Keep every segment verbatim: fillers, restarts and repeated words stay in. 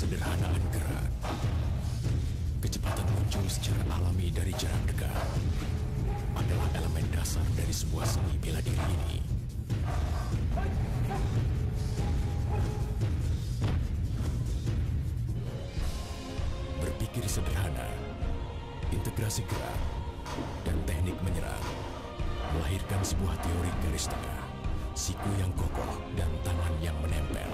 Kesederhanaan gerak, kecepatan muncul secara alami dari jarak dekat adalah elemen dasar dari sebuah seni bela diri ini. Berpikir sederhana, integrasi gerak, dan teknik menyerang melahirkan sebuah teori garis tengah, siku yang kokoh, dan tangan yang menempel.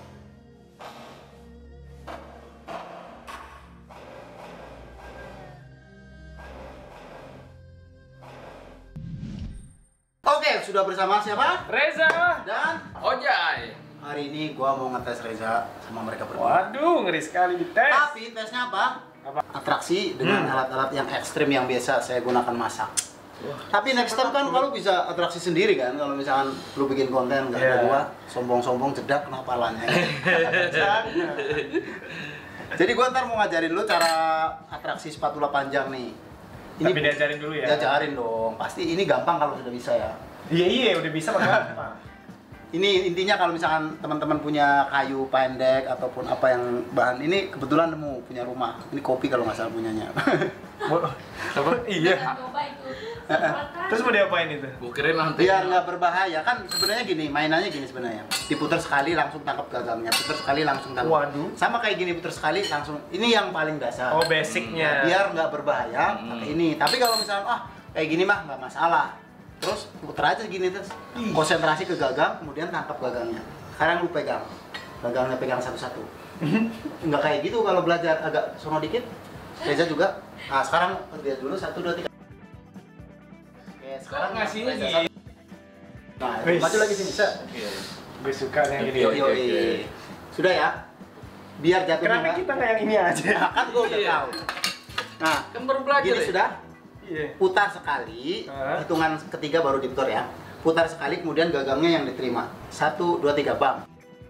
Oke, sudah bersama siapa? Reza Dan Ojai. hari ini gua mau ngetes Reza sama mereka berdua. Waduh, ngeri sekali dites. Tapi tesnya apa? Apa? Atraksi dengan Hmm. alat-alat yang ekstrim yang biasa saya gunakan masak. Wah. Tapi next time kan kalau bisa atraksi sendiri kan, kalau misalkan lu bikin konten nggak ada Yeah. gua, sombong-sombong jedak kena palanya. Jadi gua ntar mau ngajarin lu cara atraksi spatula panjang nih. Tapi diajarin dulu ya. Diajarin dong. Pasti ini gampang kalau sudah bisa ya. Iya iya, udah bisa maka apa? Ini intinya kalau misalkan teman-teman punya kayu pendek ataupun apa yang bahan ini kebetulan nemu punya rumah. Ini kopi kalau nggak salah punyanya. Apa? Iya. Terus mau diapain itu? Gue kira nanti Biar nggak berbahaya kan sebenarnya gini, mainannya gini sebenarnya. Diputar sekali langsung tangkap gagangnya, putar sekali langsung tangkap. Waduh. Sama kayak gini putar sekali langsung. Ini yang paling dasar. Oh, basicnya. Biar nggak berbahaya Hmm. pakai ini. Tapi kalau misalkan ah kayak gini mah nggak masalah. Terus putar aja gini terus. Konsentrasi ke gagang, kemudian tangkap gagangnya. Sekarang lu pegang. Gagangnya pegang satu-satu. Nggak kayak gitu kalau belajar agak sono dikit. Reza juga. Nah, sekarang lihat dulu satu dua tiga. Oke, sekarang ngasih Reza ini? satu. Nah, Wis. maju lagi sini, set. Gue suka yang ini. Yo, Oke, yo, oke, oke. Sudah ya? Biar jatuhnya Kenapa nggak- kita nggak yang ini aja? Nah, kan gue udah Iya. tahu. Nah, kan baru belajar gini ya? sudah. Iya. Putar sekali, Hah? hitungan ketiga baru diputar ya. Putar sekali, kemudian gagangnya yang diterima. Satu, dua, tiga, bam.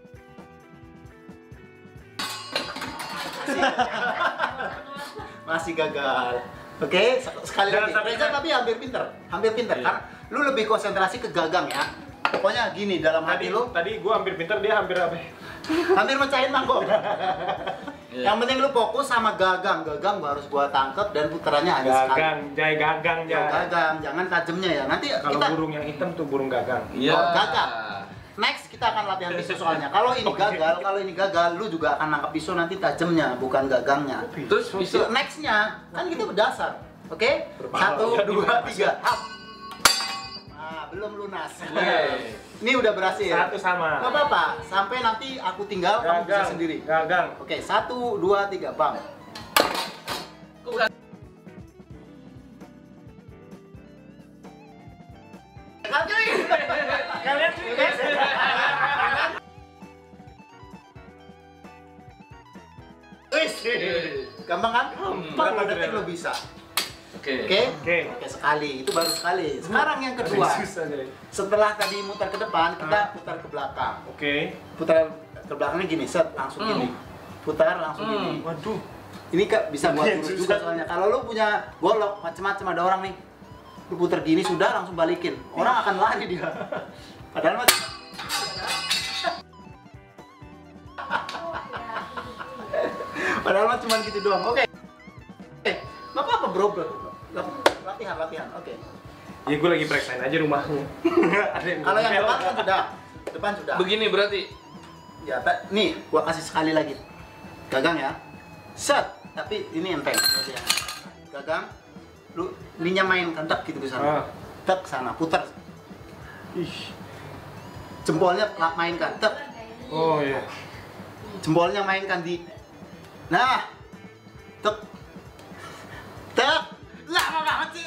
Masih, masih gagal. Oke, sek- sekali Jangan lagi. sampai Reza kena. tapi hampir pinter, hampir pinter. Iya. Karena lu lebih konsentrasi ke gagang ya. Pokoknya gini dalam hati Tadi lu, tadi gue hampir pintar, dia hampir apa? hampir mecahin mangkok. Iya. Yang penting lu fokus sama gagang, gagang harus gua tangkap dan putarannya hanya sekali. Gagang, jai gagang, Ya, jai. gagang, jangan tajamnya ya. Nanti Kalau kita burung yang hitam tuh burung gagang. Iya. Oh, gagal. Next kita akan latihan pisau soalnya. Kalau ini Oke. gagal, kalau ini gagal, lu juga akan nangkap pisau nanti tajamnya, bukan gagangnya. Terus So, bisa nextnya kan kita berdasar, oke? Berbahaya. Satu, Ya, dua, gimana, tiga, hap. Nah, belum lunas. Yeay. Ini udah berhasil. Satu sama. Nggak apa-apa, sampai nanti aku tinggal, kamu bisa Gagang, sendiri. gagang. Oke, satu, dua, tiga, bang. Kok berani? Kalian sih, guys. Wis, gampang kan? empat Gampang, detik Dre. lo bisa. Oke. Oke? Oke. Oke, sekali. Itu baru sekali. Sekarang yang kedua. Susah deh. Setelah tadi mutar ke depan, kita putar ke belakang. Oke. Putar ke belakangnya gini, set langsung Hmm. gini. Putar langsung Hmm. gini. Waduh. Ini Kak bisa buat Iya, lurus susah. juga soalnya. Kalau lu punya golok macam-macam ada orang nih. Lu putar gini sudah langsung balikin. Orang akan lari dia. Padahal mas Padahal mah cuma gitu doang. Oke. Eh, nggak apa-apa bro, bro. Latihan, latihan. Oke. Ya gue lagi periksain aja rumahnya. Ada yang Kalau yang ngomel. depan kan sudah. Depan sudah. Begini berarti. Ya, ta- nih, gua kasih sekali lagi. Gagang ya. Set. Tapi ini enteng. Ini aja. Gagang. Lu ininya main kentek gitu ke sana. Ah. Tek sana, putar. Ih. Jempolnya la- mainkan. Tek. Oh iya. Jempolnya mainkan di. Nah. Tek. Tek. Lama banget sih.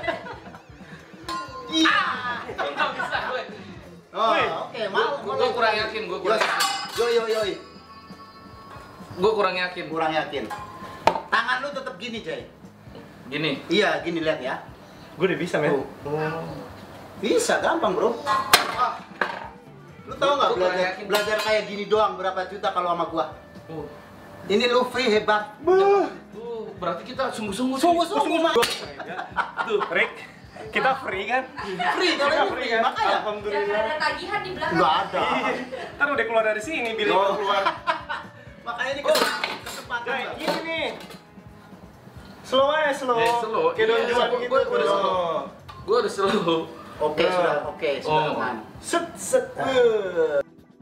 Iya. Enggak bisa gue. Oh, Wih. oke, mau. Gue kurang yakin, gue kurang yakin. Yo yo yo. yo. Gue kurang yakin. Kurang yakin. Tangan lu tetap gini, Jay. Gini. Iya, gini lihat ya. Gue udah bisa, men. Tuh. Bisa, gampang bro. Ah. Lu tau nggak Gua kurang belajar yakin. belajar kayak gini doang berapa juta kalau sama gua? Tuh. Ini lu free hebat. Buh. Tuh, berarti kita sungguh-sungguh. sih. Sungguh-sungguh mah. Tuh, Rick. Kita free kan? Free kalau Kita ini free, kan? makanya. Jangan Alhamdulillah. ada tagihan di belakang. Nggak ada. Ntar udah keluar dari sini, bilik Oh. keluar. Makanya makanya ini kesempatan. Jai, Bang. gini nih. Slow aja, slow. Eh, slow. Kayak Iya, donjuan gua- gitu. gua- gua udah bro. slow. Gua udah slow. Oke, Nah. sudah. Oke, sudah Oh. aman. Set, set. Uh.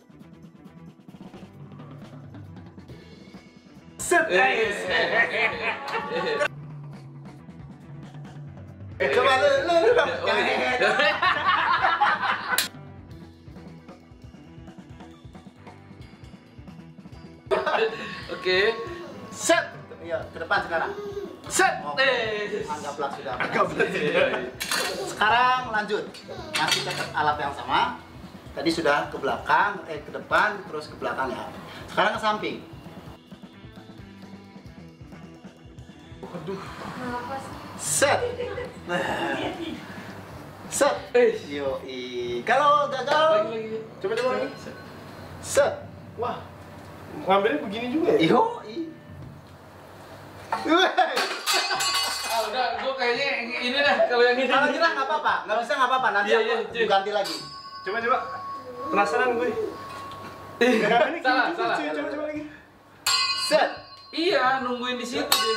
Set. Eh, Eh. Eh, coba lu lu lu dong. Oh, Jangan- iya. Oke. Set. Iya, ke depan sekarang. Set. Oke. Eh. Anggaplah sudah. Anggaplah Sekarang lanjut. Masih tetap alat yang sama. Tadi sudah ke belakang, eh ke depan, terus ke belakang ya. Sekarang ke samping. Aduh. Set. Set. Eh. Yo, kalau gagal, Lagi lagi. Coba coba lagi. set. Wah. Ngambilnya begini juga ya? Yo, i. Ah, udah, gua kayaknya yang ini dah kalau yang ini. Kalau nyerah nggak apa-apa, nggak bisa nggak apa-apa. Nanti Iya, aku iya, cuy. ganti lagi. Coba coba. Penasaran gue. Nah, ini Salah, gini juga, salah. cuy. Coba coba lagi. Set. Iya, nungguin di situ deh.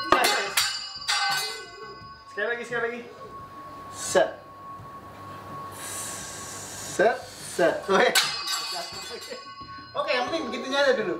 Sekali lagi, sekali lagi. Set. Set. Set. Weh. Oke, yang penting begitunya aja dulu.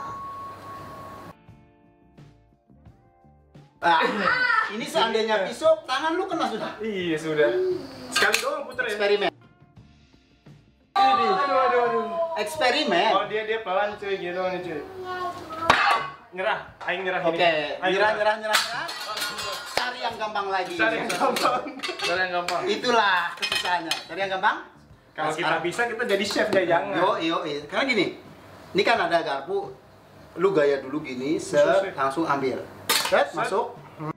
Ah, ini seandainya pisau, tangan lu kena sudah. Iya sudah. Sekali doang puter ya. Eksperimen. Aduh aduh aduh. Eksperimen. Oh dia dia pelan cuy, gitu doang nih cuy. Nyerah, aing nyerah ini. Oke, Aing nyerah, nyerah, nyerah, nyerah. Cari yang gampang lagi. Cari yang gampang. Cara yang gampang. Itulah kesusahannya. Cari yang gampang. Kalau Nah, kita sekarang- bisa kita jadi chef ya jangan. Yo, yo, yo. Karena gini, ini kan ada garpu, lu gaya dulu gini, set, Set. langsung ambil, set, Set. masuk.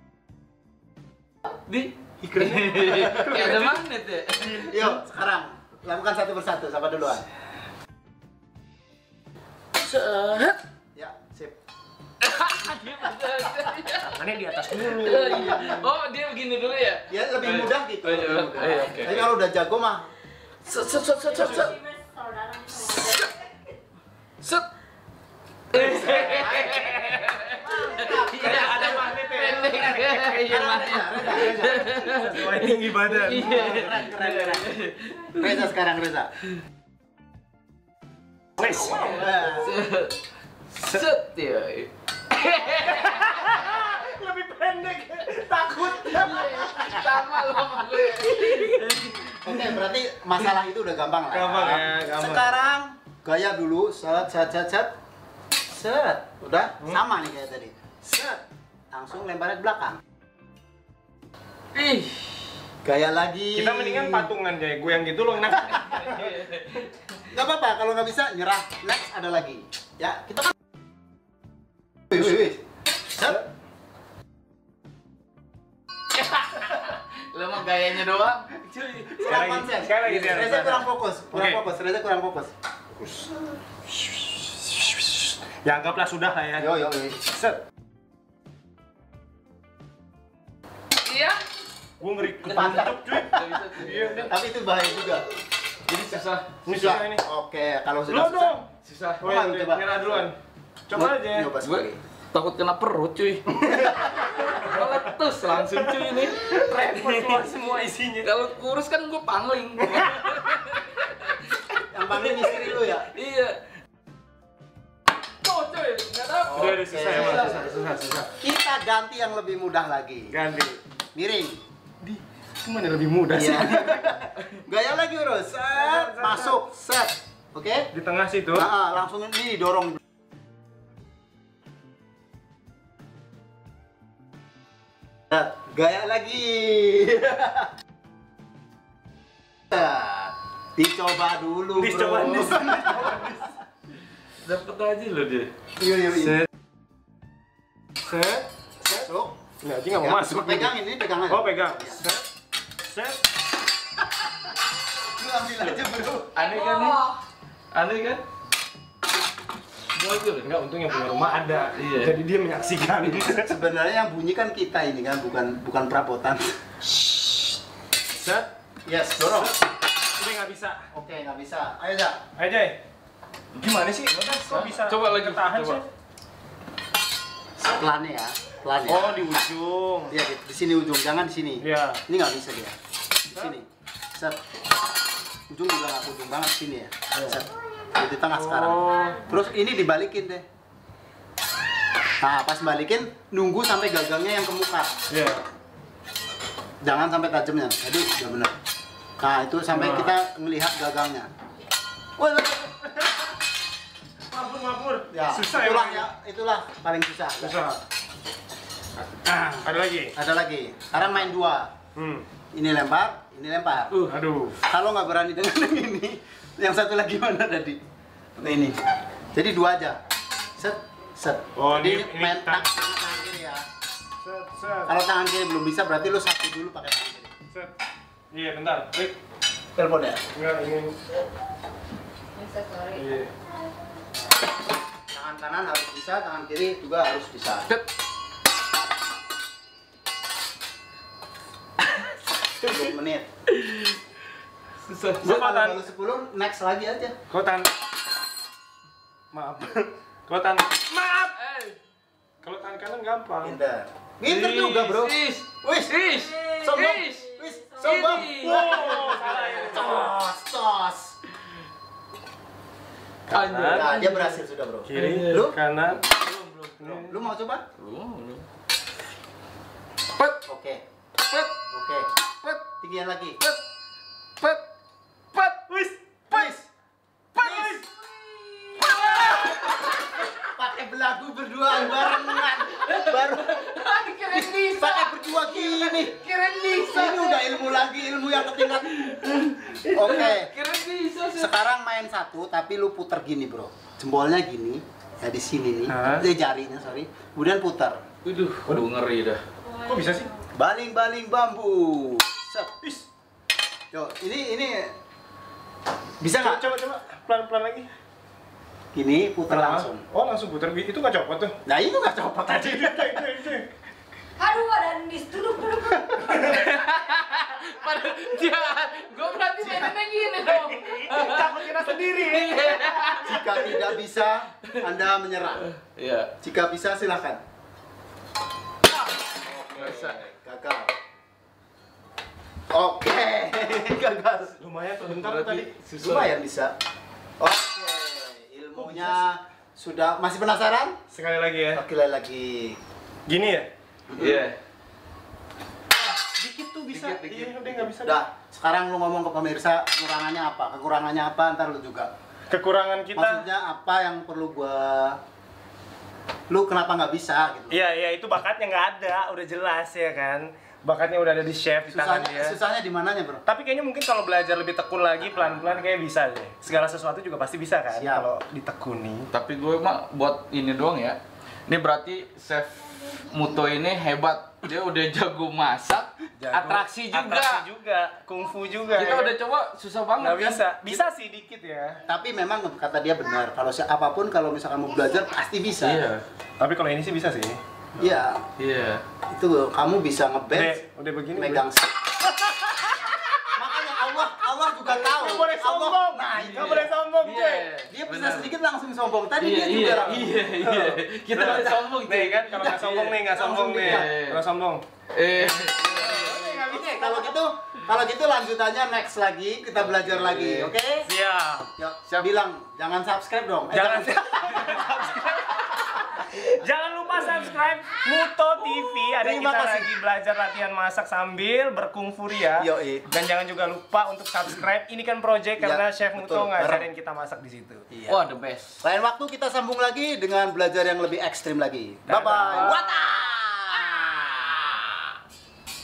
Di kayak ada magnet ya. Yuk, sekarang lakukan satu persatu. Siapa duluan? Set. Ya, sip. Tangannya di atas dulu. Oh, dia begini dulu ya? Ya lebih mudah gitu. Oh, iya, lebih mudah. iya, oke. Tapi kalau udah jago mah, Set set set set set. Set. Set. Iya, ada magnet ya. pendek. Iya, magnet. Reza, Reza, Reza. Wah tinggi badan. Iya. Keren, keren, keren. Reza sekarang, Reza. Nice. Set ya. Lebih pendek. Takut. Sama lo sama gue. Oke, berarti masalah itu udah gampang lah. Gampang ya, gampang. Sekarang gaya dulu, set, set, set, set, set. Udah sama nih kayak tadi. Set, langsung lemparnya ke belakang. Ih. Gaya lagi. Kita mendingan patungan deh. Gue yang gitu loh enak. Gak apa-apa, kalau nggak bisa nyerah. Next ada lagi. Ya, kita kan. Wih, wih, wih. Set. Lo mah gayanya doang. Cuy, Sekali kurang lagi, konsen. sekali lagi, sekali Reza lagi. kurang fokus, kurang Oke. fokus. Reza kurang fokus. Ya anggaplah sudah lah ya. Yo, yo, yo. Set. Iya. Gue ngeri kepancap cuy. Gak bisa tuh. Iya. Tapi itu bahaya juga. Jadi susah. Ini susah ini. Oke, kalau Lu sudah susah, dong. Susah. Oh ya, Coba, udah, coba. nyerah duluan. Coba aja. Coba Gue sekali. takut kena perut cuy. Meletus langsung cuy ini. Repot keluar semua isinya. Kalau kurus kan gue pangling. Yang paling istri lu ya. Iya. Oh cuy, nggak dapet. Udah, udah susah ya, Mas. Susah, susah, susah. Kita ganti yang lebih mudah lagi. Ganti. Miring. Di, gimana lebih mudah sih? Iya. Gaya lagi urus. Set, masuk, set. Oke? Di tengah situ. Nah, langsung ini dorong. Set, gaya lagi. Set, dicoba dulu, bro. Dicoba nih. Dapet aja lo dia. Iya, iya, iya. Set. Set. Masuk. Nggak, dia nggak mau Ya, masuk. Pegang ini, pegang aja. Oh, pegang. Iya. Set. Set. Lu ambil aja, bro. Aneh kan nih? Aneh kan? Bagus. Enggak, untung yang punya rumah ada. Iya. Jadi dia menyaksikan. Sebenarnya yang bunyi kan kita ini kan, bukan bukan perabotan. Set. Yes, dorong. Udah nggak bisa. Oke, nggak bisa. Ayo, Za. Ayo, Jay. Gimana sih? Kok bisa? Coba lagi, ketahan coba. sih? pelannya ya, pelannya. Oh, di ujung. Iya, di, di sini ujung, jangan di sini. Iya. Ini nggak bisa dia. Di sini. Set. Ujung juga nggak ujung banget di sini ya. Set. Di tengah sekarang. Oh. Terus ini dibalikin deh. Nah, pas balikin nunggu sampai gagangnya yang ke muka. Iya. Jangan sampai tajamnya. Jadi udah bener. Nah, itu sampai Nah. kita melihat gagangnya. Wah, Mampur, mampur. ya, Susah itulah emang. ya, itulah paling susah. Susah. Ah, ada lagi. Ada lagi. Sekarang main dua. Hmm. Ini lempar, ini lempar. Uh, aduh. Kalau nggak berani dengan yang ini, yang satu lagi mana tadi? Ini. Jadi dua aja. Set, set. Oh, Jadi ini- ini main tang- tang- tangan kiri ya. Set, set. Kalau tangan kiri belum bisa, berarti lu satu dulu pakai tangan kiri. Set. Iya, bentar. Wait. Telepon ya. Enggak, ini. Iya. Tangan kanan harus bisa, tangan kiri juga harus bisa. sepuluh menit. Susah. Nah, Bapak, kalau Tan. baru sepuluh, next lagi aja. Kau tan. Maaf. Kau tan. Maaf. Eh. Kalau tangan kanan gampang. Pinter. Pinter juga, bro. Is. Wis, Is. sombong. Is. Wis, sombong. Ini. Wow, salah ya. Sos, sos. Anjir. Nah, dia berhasil sudah, bro. Kiri, Lu? kanan. Lu mau coba? Belum, belum. Pet. Oke. Pet. Oke. Pet. Tinggian lagi. Pet. Pet. Pet. Wis. Wis. Wis. Pakai belagu berduaan barengan. Baru Keren bisa. pakai berdua gini. Keren bisa. Ini udah ilmu lagi, ilmu yang ketingkat. Oke. Keren bisa. Seth. Sekarang main satu tapi lu puter gini, bro. Jempolnya gini. Ya di sini nih. Hah? Eh, jarinya, sorry. Kemudian putar. Waduh, waduh ngeri dah. Kok bisa sih? Baling-baling bambu. Set. Is. Yo, ini ini bisa Coba, nggak? coba, coba. Pelan-pelan lagi. Gini putar langsung. Oh, langsung putar. Itu nggak copot tuh. Nah, itu nggak copot tadi. Itu, itu, itu. Aduh, ada nis duduk duduk. Pada dia, gue berarti mainnya gini dong. Takut kira sendiri. Jika tidak bisa, Anda menyerah. Iya. Jika bisa, silakan. Bisa. Gagal. Oke, gagal. Lumayan tuh bentar Berarti tadi. susah. Lumayan bisa. Oke, ilmunya sudah. Masih penasaran? Sekali lagi ya. Oke, lagi. Gini ya? Iya. Dikit tuh bisa. Dikit, dikit. Iya, udah nggak bisa. Udah, sekarang lu ngomong ke pemirsa kekurangannya apa? Kekurangannya apa? Ntar lu juga. Kekurangan kita. Maksudnya apa yang perlu gua. Lu kenapa nggak bisa gitu? Iya, iya itu bakatnya nggak ada, udah jelas ya kan. Bakatnya udah ada di chef di tangan Susahnya, dia. susahnya di mananya, bro? Tapi kayaknya mungkin kalau belajar lebih tekun lagi pelan-pelan kayak bisa deh. Segala sesuatu juga pasti bisa kan Siap. kalau ditekuni. Tapi gue mah buat ini doang ya. Ini berarti chef Muto ini hebat. Dia udah jago masak, Jago. atraksi juga. Atraksi juga, kungfu juga. Kita ya udah kan? coba susah banget. Nggak kan? bisa. Bisa sih dikit ya. Tapi memang kata dia benar. Kalau si apapun kalau misalkan mau belajar pasti bisa. Iya. Tapi kalau ini sih bisa sih. Iya. Iya. Itu kamu bisa Udah, ngebench, udah begini. megang. udah. Makanya Allah Allah juga tahu. Nggak boleh Allah, sombong. nah, itu Nggak boleh sombong, Iya. cuy. dia bisa Benar. sedikit langsung sombong. Tadi Iya, dia juga iya, langsung. iya, iya. Kita Nah, udah sombong nih kan, kalau nggak sombong nih, nggak sombong nih. Iya, iya. Nggak sombong. Eh. Oke, kalau gitu, kalau gitu lanjutannya next lagi, kita belajar lagi, oke? Siap. Yuk, Siap. bilang jangan subscribe dong. Eh, Jangan Jangan lupa subscribe Muto T V. Ada Terima kita kasih. lagi belajar latihan masak sambil berkungfu ya. Yoi. Dan jangan juga lupa untuk subscribe. Ini kan project Iya, karena Chef Muto betul. ngajarin kita masak di situ. Iya. Wah, the best. Lain waktu kita sambung lagi dengan belajar yang lebih ekstrim lagi. Bye Dadah. bye. Wata.